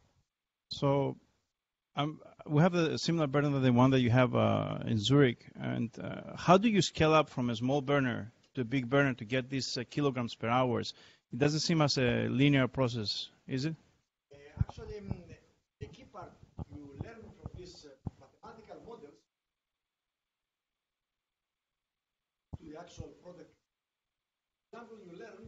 So um, we have a similar burner to the one that you have uh, in Zürich. And uh, how do you scale up from a small burner to a big burner to get these uh, kilograms per hour? It doesn't seem as a linear process, is it? Uh, actually, um, the key part you learn from these uh, mathematical models to the actual product. For example, you learn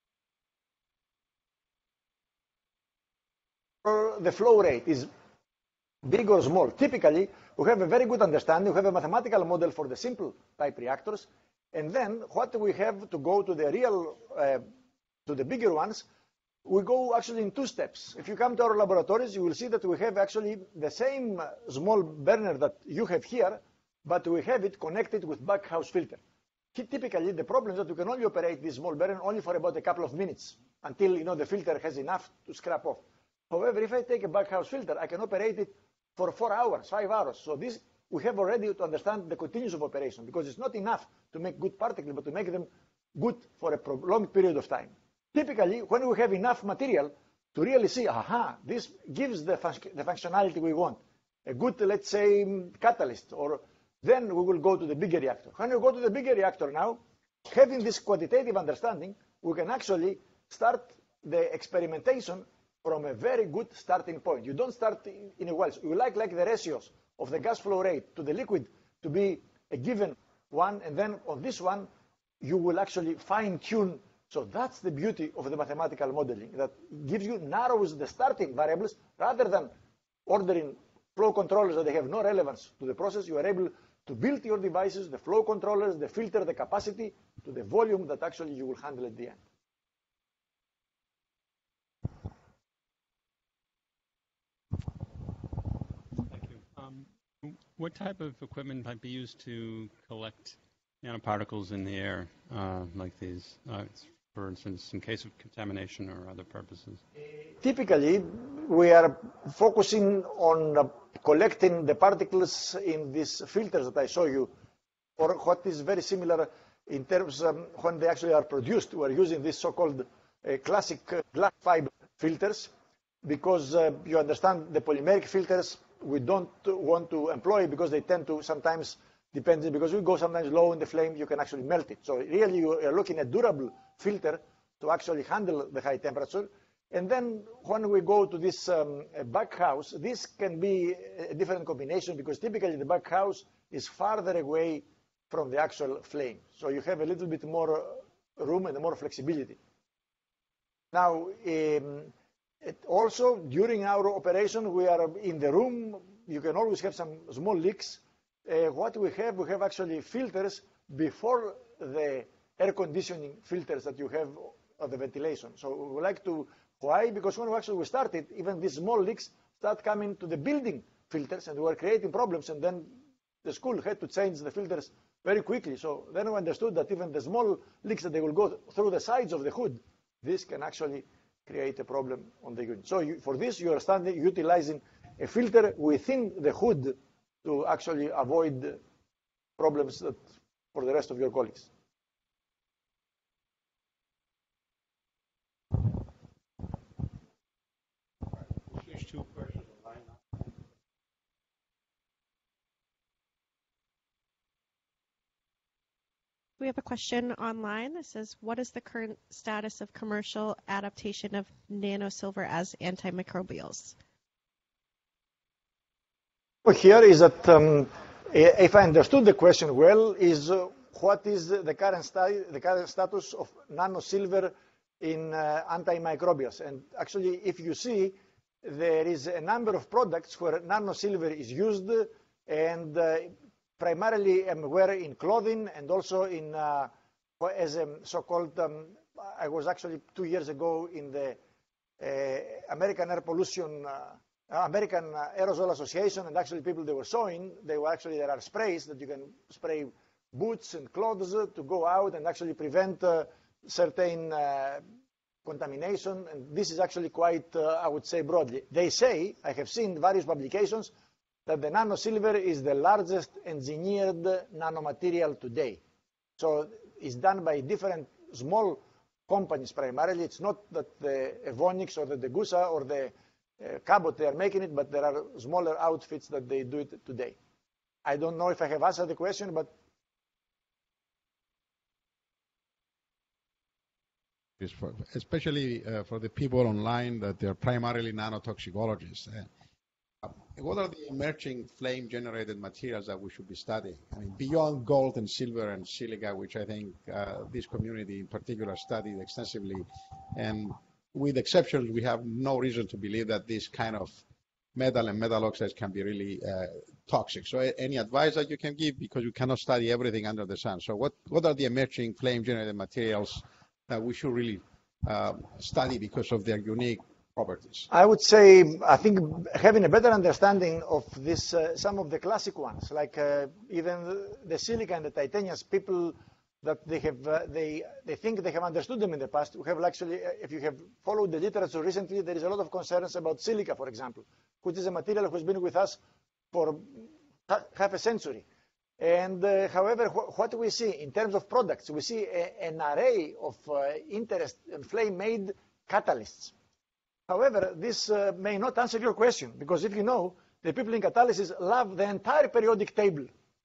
the flow rate is big or small. Typically, we have a very good understanding. We have a mathematical model for the simple type reactors. And then what we have to go to the real, uh, to the bigger ones, we go actually in two steps. If you come to our laboratories, you will see that we have actually the same uh, small burner that you have here, but we have it connected with backhouse filter. Typically, the problem is that you can only operate this small burner only for about a couple of minutes until you know the filter has enough to scrap off. However, if I take a backhouse filter, I can operate it for four hours, five hours. So this, we have already to understand the continuous of operation, because it's not enough to make good particles, but to make them good for a prolonged period of time. Typically, when we have enough material to really see, aha, this gives the, fun the functionality we want, a good, let's say, catalyst, or then we will go to the bigger reactor. When we go to the bigger reactor now, having this quantitative understanding, we can actually start the experimentation from a very good starting point. You don't start in a well. You like like the ratios of the gas flow rate to the liquid to be a given one, and then on this one, you will actually fine tune. So that's the beauty of the mathematical modeling, that gives you, narrows the starting variables rather than ordering flow controllers that they have no relevance to the process. You are able to build your devices, the flow controllers, the filter, the capacity, to the volume that actually you will handle at the end. What type of equipment might be used to collect nanoparticles in the air, uh, like these, uh, for instance, in case of contamination or other purposes? Typically, we are focusing on uh, collecting the particles in these filters that I show you, or what is very similar in terms of um, when they actually are produced. We are using these so-called uh, classic uh, glass fiber filters, because uh, you understand the polymeric filters we don't want to employ because they tend to sometimes, depending, because we go sometimes low in the flame, you can actually melt it. So really you are looking at durable filter to actually handle the high temperature. And then when we go to this um, backhouse, this can be a different combination, because typically the backhouse is farther away from the actual flame. So you have a little bit more room and more flexibility. Now, um, It also, during our operation, we are in the room. You can always have some small leaks. Uh, what we have, we have actually filters before the air conditioning filters that you have of the ventilation. So we like to, why? Because when we actually we started, even these small leaks start coming to the building filters, and we were creating problems, and then the school had to change the filters very quickly. So then we understood that even the small leaks that they will go through the sides of the hood, this can actually create a problem on the unit. So you, for this, you are standing, utilizing a filter within the hood to actually avoid problems that for the rest of your colleagues. Two questions online now. We have a question online that says, what is the current status of commercial adaptation of nanosilver as antimicrobials? Here is that, um, if I understood the question well, is uh, what is the current, sta the current status of nanosilver in uh, antimicrobials? And actually, if you see, there is a number of products where nanosilver is used, and uh, primarily I'm aware in clothing and also in uh, as a so-called, um, I was actually two years ago in the uh, American Air Pollution, uh, American Aerosol Association, and actually people they were showing, they were actually, there are sprays that you can spray boots and clothes to go out and actually prevent uh, certain uh, contamination, and this is actually quite, uh, I would say, broadly. They say, I have seen various publications, that the nanosilver is the largest engineered nanomaterial today. So it's done by different small companies primarily. It's not that the Evonik or the Degussa or the uh, Cabot, they are making it, but there are smaller outfits that they do it today. I don't know if I have answered the question, but For, especially uh, for the people online that they're primarily nanotoxicologists. Uh, what are the emerging flame-generated materials that we should be studying? I mean, beyond gold and silver and silica, which I think uh, this community in particular studied extensively, and with exceptions, we have no reason to believe that this kind of metal and metal oxides can be really uh, toxic. So any advice that you can give, because you cannot study everything under the sun. So what, what are the emerging flame-generated materials that we should really uh, study because of their unique properties? I would say, I think having a better understanding of this, uh, some of the classic ones, like uh, even the silica and the titaniums, people that they have, uh, they, they think they have understood them in the past. We have actually, uh, if you have followed the literature recently, there is a lot of concerns about silica, for example, which is a material which has been with us for ha half a century. And uh, however, wh what we see in terms of products, we see a, an array of uh, interest in flame-made catalysts. However, this uh, may not answer your question, because if you know, the people in catalysis love the entire periodic table.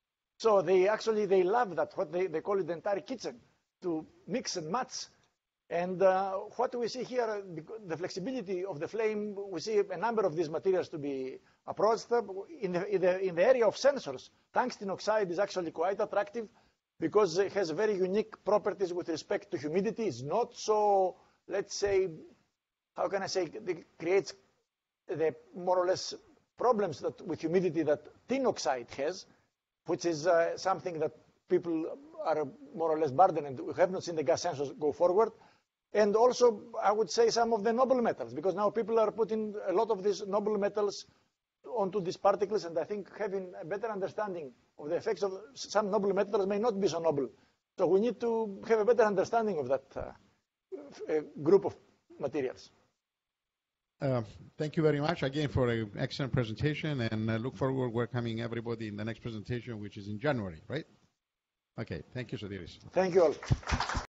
So they actually, they love that, what they, they call it the entire kitchen, to mix and match. And uh, what we see here, the flexibility of the flame, we see a number of these materials to be approached. In the, in the, in the area of sensors, tungsten oxide is actually quite attractive because it has very unique properties with respect to humidity. It's not so, let's say, how can I say, it creates the more or less problems that with humidity that tin oxide has, which is uh, something that people are more or less burdened, and we have not seen the gas sensors go forward. And also, I would say some of the noble metals, because now people are putting a lot of these noble metals onto these particles, and I think having a better understanding of the effects of some noble metals may not be so noble. So we need to have a better understanding of that uh, group of materials. Uh, thank you very much again for an excellent presentation, and uh, look forward to welcoming everybody in the next presentation, which is in January, right? Okay, thank you, Sotiris. Thank you all.